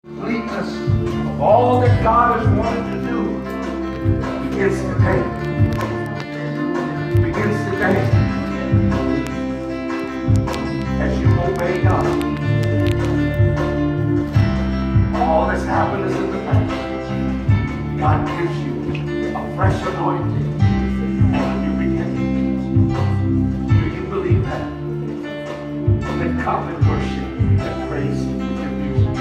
completeness of all that God has wanted to do begins today. Begins today. As you obey God. All that's happened is in the past. God gives you a fresh anointing and a new beginning. Do you believe that? Then come and worship and praise Him with your music.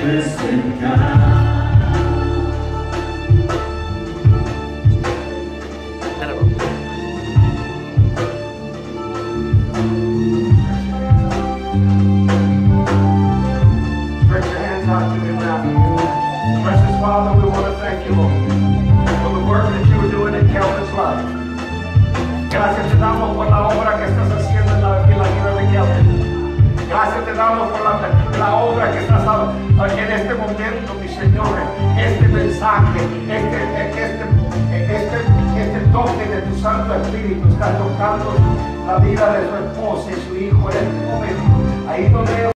Stretch your hands out to him now. Precious Father, we want to thank you, Lord, for the work that you are doing in Kelvin's life. Gracias te damos por la obra que estás haciendo en la vida de Kelvin. Gracias te damos por la obra que estás haciendo en este momento, mi Señor. Este mensaje, este toque de tu Santo Espíritu está tocando la vida de su esposa y su hijo en este momento. Ahí donde